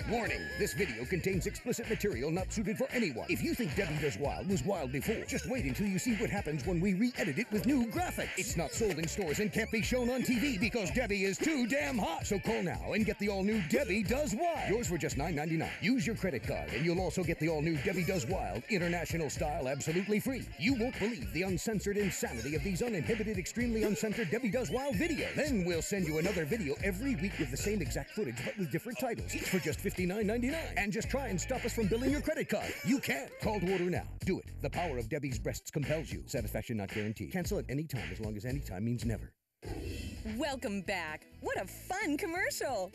Warning, this video contains explicit material not suited for anyone. If you think Debbie Does Wild was wild before, just wait until you see what happens when we re-edit it with new graphics. It's not sold in stores and can't be shown on TV because Debbie is too damn hot. So call now and get the all-new Debbie Does Wild. Yours for just $9.99. Use your credit card and you'll also get the all-new Debbie Does Wild international style absolutely free. You won't believe the uncensored insanity of these uninhibited, extremely uncensored Debbie Does Wild videos. Then we'll send you another video every week with the same exact footage but with different titles, each for just $59.99. And just try and stop us from billing your credit card. You can't. Call to order now. Do it. The power of Debbie's breasts compels you. Satisfaction not guaranteed. Cancel at any time as long as any time means never. Welcome back. What a fun commercial.